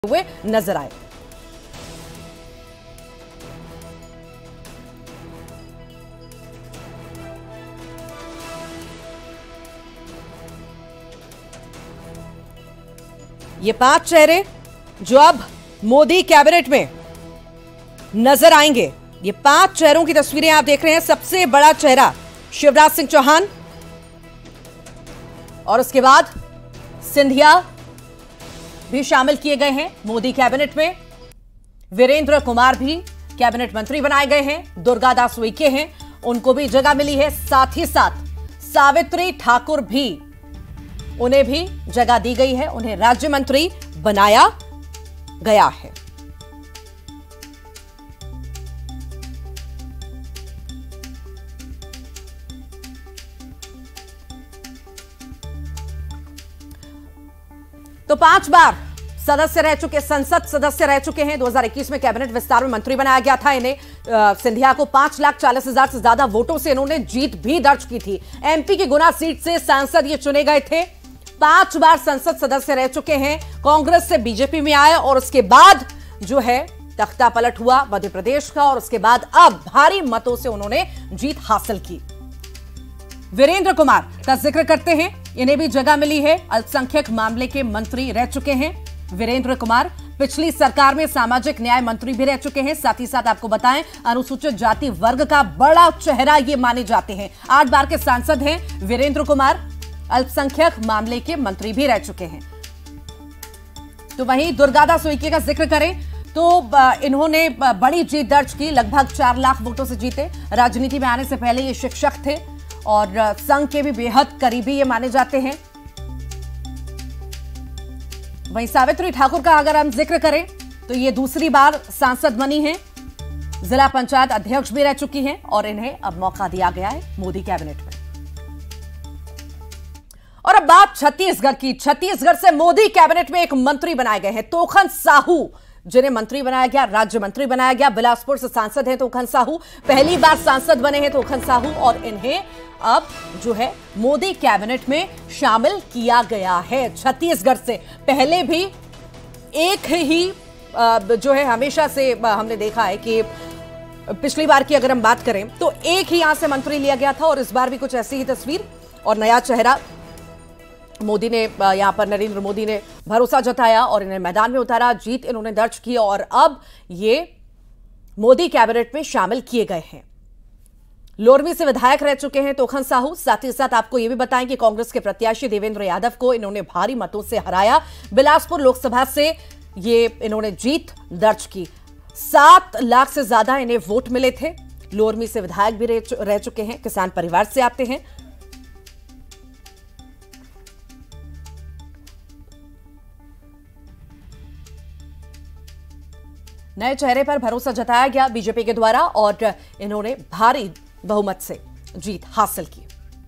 हुए नजर आए। ये 5 चेहरे जो अब मोदी कैबिनेट में नजर आएंगे, ये 5 चेहरों की तस्वीरें आप देख रहे हैं। सबसे बड़ा चेहरा शिवराज सिंह चौहान और उसके बाद सिंधिया भी शामिल किए गए हैं मोदी कैबिनेट में। वीरेंद्र कुमार भी कैबिनेट मंत्री बनाए गए हैं। दुर्गादास उइके हैं, उनको भी जगह मिली है। साथ ही साथ सावित्री ठाकुर भी, उन्हें भी जगह दी गई है, उन्हें राज्य मंत्री बनाया गया है। तो 5 बार सदस्य रह चुके, संसद सदस्य रह चुके हैं। 2021 में कैबिनेट विस्तार में मंत्री बनाया गया था इन्हें। सिंधिया को 5,40,000 से ज्यादा वोटों से इन्होंने जीत भी दर्ज की थी। एमपी की गुना सीट से सांसद ये चुने गए थे। 5 बार संसद सदस्य रह चुके हैं। कांग्रेस से बीजेपी में आए और उसके बाद जो है तख्ता पलट हुआ मध्य प्रदेश का, और उसके बाद अब भारी मतों से उन्होंने जीत हासिल की। वीरेंद्र कुमार का जिक्र करते हैं, इन्हें भी जगह मिली है। अल्पसंख्यक मामले के मंत्री रह चुके हैं वीरेंद्र कुमार। पिछली सरकार में सामाजिक न्याय मंत्री भी रह चुके हैं। साथ ही साथ आपको बताएं, अनुसूचित जाति वर्ग का बड़ा चेहरा ये माने जाते हैं। 8 बार के सांसद हैं वीरेंद्र कुमार। अल्पसंख्यक मामले के मंत्री भी रह चुके हैं। तो वहीं दुर्गादास उइके का जिक्र करें तो इन्होंने बड़ी जीत दर्ज की, लगभग 4 लाख वोटों से जीते। राजनीति में आने से पहले ये शिक्षक थे और संघ के भी बेहद करीबी ये माने जाते हैं। वहीं सावित्री ठाकुर का अगर हम जिक्र करें तो ये दूसरी बार सांसद बनी हैं। जिला पंचायत अध्यक्ष भी रह चुकी हैं और इन्हें अब मौका दिया गया है मोदी कैबिनेट में। और अब बात छत्तीसगढ़ की। छत्तीसगढ़ से मोदी कैबिनेट में एक मंत्री बनाए गए हैं, तोखन साहू, जिन्हें मंत्री बनाया गया, राज्य मंत्री बनाया गया। बिलासपुर से सांसद हैं तोखन साहू, पहली बार सांसद बने हैं तोखन साहू, और इन्हें अब जो है मोदी कैबिनेट में शामिल किया गया है। छत्तीसगढ़ से पहले भी एक ही जो है, हमेशा से हमने देखा है कि पिछली बार की अगर हम बात करें तो एक ही यहां से मंत्री लिया गया था, और इस बार भी कुछ ऐसी ही तस्वीर और नया चेहरा मोदी ने यहां पर, नरेंद्र मोदी ने भरोसा जताया और इन्हें मैदान में उतारा। जीत इन्होंने दर्ज की और अब ये मोदी कैबिनेट में शामिल किए गए हैं। लोरमी से विधायक रह चुके हैं तोखन साहू। साथ ही साथ आपको यह भी बताएं कि कांग्रेस के प्रत्याशी देवेंद्र यादव को इन्होंने भारी मतों से हराया। बिलासपुर लोकसभा से ये इन्होंने जीत दर्ज की। 7 लाख से ज्यादा इन्हें वोट मिले थे। लोरमी से विधायक भी रह चुके हैं, किसान परिवार से आते हैं। नए चेहरे पर भरोसा जताया गया बीजेपी के द्वारा और इन्होंने भारी बहुमत से जीत हासिल की।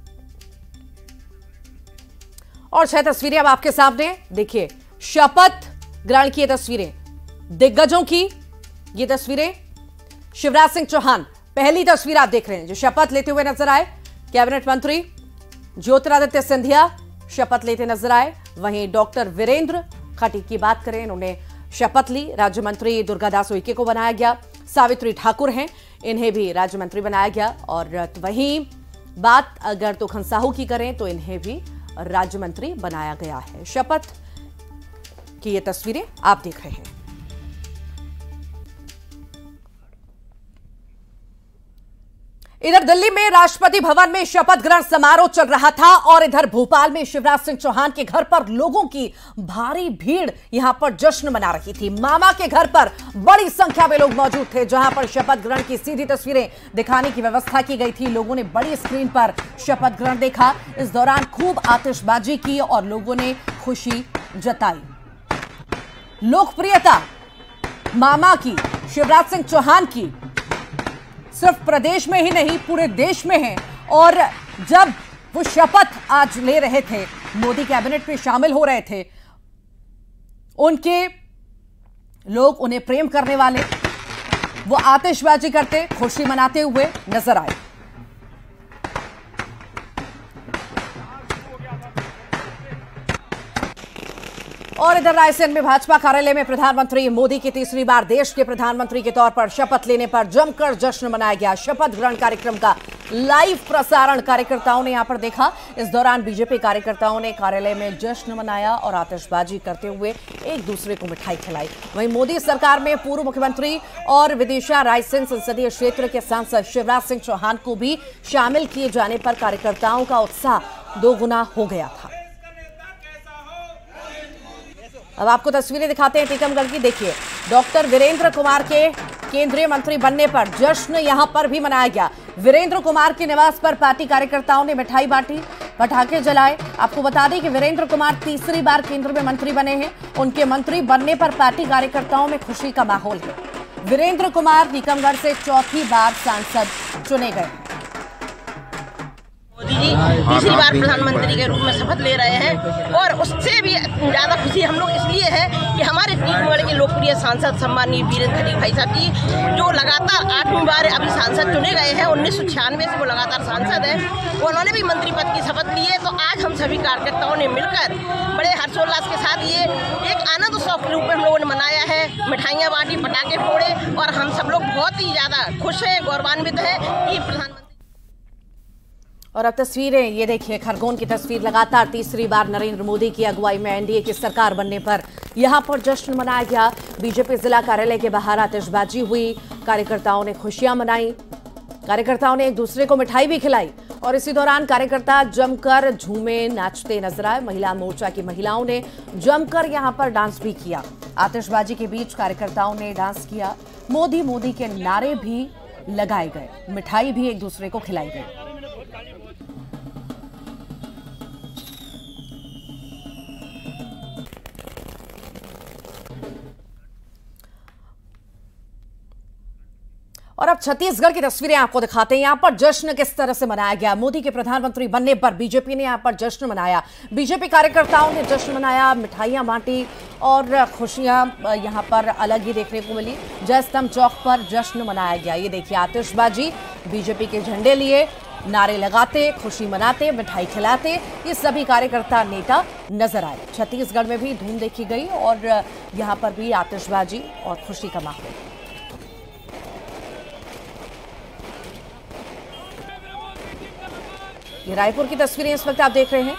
और 6 तस्वीरें अब आपके सामने देखिए। शपथ ग्रहण की तस्वीरें, दिग्गजों की ये तस्वीरें। शिवराज सिंह चौहान पहली तस्वीर आप देख रहे हैं जो शपथ लेते हुए नजर आए। कैबिनेट मंत्री ज्योतिरादित्य सिंधिया शपथ लेते नजर आए। वहीं डॉक्टर वीरेंद्र खटीक की बात करें, इन्होंने शपथ ली। राज्य मंत्री दुर्गादास उइके को बनाया गया। सावित्री ठाकुर हैं, इन्हें भी राज्य मंत्री बनाया गया। और वहीं बात अगर तोखन साहू की करें तो इन्हें भी राज्य मंत्री बनाया गया है। शपथ की ये तस्वीरें आप देख रहे हैं। इधर दिल्ली में राष्ट्रपति भवन में शपथ ग्रहण समारोह चल रहा था और इधर भोपाल में शिवराज सिंह चौहान के घर पर लोगों की भारी भीड़ यहां पर जश्न मना रही थी। मामा के घर पर बड़ी संख्या में लोग मौजूद थे, जहां पर शपथ ग्रहण की सीधी तस्वीरें दिखाने की व्यवस्था की गई थी। लोगों ने बड़ी स्क्रीन पर शपथ ग्रहण देखा। इस दौरान खूब आतिशबाजी की और लोगों ने खुशी जताई। लोकप्रियता मामा की, शिवराज सिंह चौहान की सिर्फ प्रदेश में ही नहीं पूरे देश में है। और जब वो शपथ आज ले रहे थे, मोदी कैबिनेट में शामिल हो रहे थे, उनके लोग, उन्हें प्रेम करने वाले, वो आतिशबाजी करते, खुशी मनाते हुए नजर आए। और इधर रायसेन में भाजपा कार्यालय में प्रधानमंत्री मोदी की तीसरी बार देश के प्रधानमंत्री के तौर पर शपथ लेने पर जमकर जश्न मनाया गया। शपथ ग्रहण कार्यक्रम का लाइव प्रसारण कार्यकर्ताओं ने यहां पर देखा। इस दौरान बीजेपी कार्यकर्ताओं ने कार्यालय में जश्न मनाया और आतिशबाजी करते हुए एक दूसरे को मिठाई खिलाई। वहीं मोदी सरकार में पूर्व मुख्यमंत्री और विदिशा रायसेन संसदीय क्षेत्र के सांसद शिवराज सिंह चौहान को भी शामिल किए जाने पर कार्यकर्ताओं का उत्साह दोगुना हो गया था। अब आपको तस्वीरें दिखाते हैं टीकमगढ़ की। देखिए, डॉक्टर वीरेंद्र कुमार के केंद्रीय मंत्री बनने पर जश्न यहां पर भी मनाया गया। वीरेंद्र कुमार के निवास पर पार्टी कार्यकर्ताओं ने मिठाई बांटी, पटाखे जलाए। आपको बता दें कि वीरेंद्र कुमार तीसरी बार केंद्र में मंत्री बने हैं। उनके मंत्री बनने पर पार्टी कार्यकर्ताओं में खुशी का माहौल है। वीरेंद्र कुमार टीकमगढ़ से चौथी बार सांसद चुने गए। मोदी जी तीसरी बार प्रधानमंत्री के रूप में शपथ ले रहे हैं और उससे भी ज़्यादा खुशी हम लोग इसलिए है कि हमारे टीकमगढ़ के लोकप्रिय सांसद सम्मानीय वीरेंद्र खटीक भाई साहब जी जो लगातार 8वीं बार अभी सांसद चुने गए हैं। 1996 से वो लगातार सांसद हैं। उन्होंने भी मंत्री पद की शपथ ली है। तो आज हम सभी कार्यकर्ताओं ने मिलकर बड़े हर्षोल्लास के साथ ये एक आनंद उत्सव के रूप में हम लोगों ने मनाया है। मिठाइयाँ बांटी, पटाखे फोड़े और हम सब लोग बहुत ही ज़्यादा खुश हैं, गौरवान्वित हैं कि प्रधानमंत्री। और अब तस्वीरें ये देखिए, खरगोन की तस्वीर। लगातार तीसरी बार नरेंद्र मोदी की अगुवाई में एनडीए की सरकार बनने पर यहां पर जश्न मनाया गया। बीजेपी जिला कार्यालय के बाहर आतिशबाजी हुई, कार्यकर्ताओं ने खुशियां मनाई, कार्यकर्ताओं ने एक दूसरे को मिठाई भी खिलाई और इसी दौरान कार्यकर्ता जमकर झूमे नाचते नजर आए। महिला मोर्चा की महिलाओं ने जमकर यहां पर डांस भी किया। आतिशबाजी के बीच कार्यकर्ताओं ने डांस किया। मोदी मोदी के नारे भी लगाए गए, मिठाई भी एक दूसरे को खिलाई गई। और अब छत्तीसगढ़ की तस्वीरें आपको दिखाते हैं। यहां पर जश्न किस तरह से मनाया गया। मोदी के प्रधानमंत्री बनने पर बीजेपी ने यहां पर जश्न मनाया। बीजेपी कार्यकर्ताओं ने जश्न मनाया, मिठाइयां बांटी और खुशियां यहां पर अलग ही देखने को मिली। जय स्तंभ चौक पर जश्न मनाया गया। ये देखिए, आतिशबाजी, बीजेपी के झंडे लिए, नारे लगाते, खुशी मनाते, मिठाई खिलाते ये सभी कार्यकर्ता नेता नजर आए। छत्तीसगढ़ में भी धूम देखी गई और यहां पर भी आतिशबाजी और खुशी का माहौल। ये रायपुर की तस्वीरें इस वक्त आप देख रहे हैं।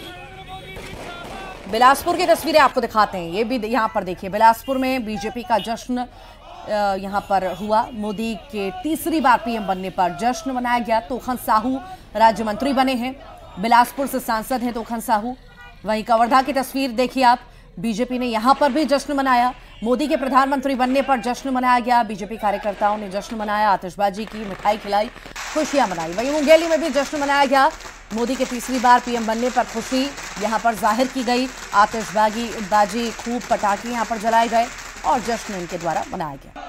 बिलासपुर की तस्वीरें आपको दिखाते हैं। ये भी यहां पर देखिए, बिलासपुर में बीजेपी का जश्न यहां पर हुआ। मोदी के तीसरी बार पीएम बनने पर जश्न मनाया गया। तोखन साहू राज्य मंत्री बने हैं। बिलासपुर से सांसद हैं तोखन साहू। वहीं कवर्धा की तस्वीर देखिए आप, बीजेपी ने यहां पर भी जश्न मनाया। मोदी के प्रधानमंत्री बनने पर जश्न मनाया गया। बीजेपी कार्यकर्ताओं ने जश्न मनाया, आतिशबाजी की, मिठाई खिलाई, खुशियां मनाई। वहीं मुंगेली में भी जश्न मनाया गया। मोदी के तीसरी बार पीएम बनने पर खुशी यहां पर जाहिर की गई। आतिशबाजी, खूब पटाखे यहां पर जलाए गए और जश्न इनके द्वारा मनाया गया।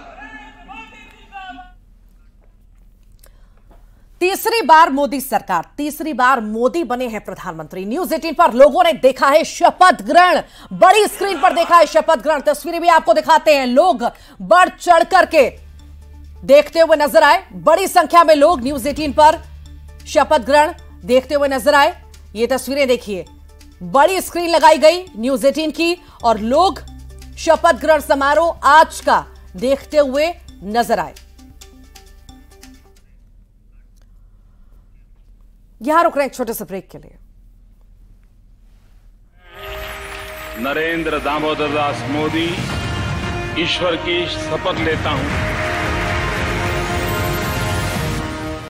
तीसरी बार मोदी सरकार, तीसरी बार मोदी बने हैं प्रधानमंत्री। न्यूज 18 पर लोगों ने देखा है शपथ ग्रहण, बड़ी स्क्रीन पर देखा है शपथ ग्रहण। तस्वीरें भी आपको दिखाते हैं। लोग बढ़ चढ़ करके देखते हुए नजर आए। बड़ी संख्या में लोग न्यूज 18 पर शपथ ग्रहण देखते हुए नजर आए। ये तस्वीरें देखिए, बड़ी स्क्रीन लगाई गई न्यूज 18 की और लोग शपथ ग्रहण समारोह आज का देखते हुए नजर आए। यहां रुक रहे हैं एक छोटे से ब्रेक के लिए। नरेंद्र दामोदर दास मोदी ईश्वर की शपथ लेता हूं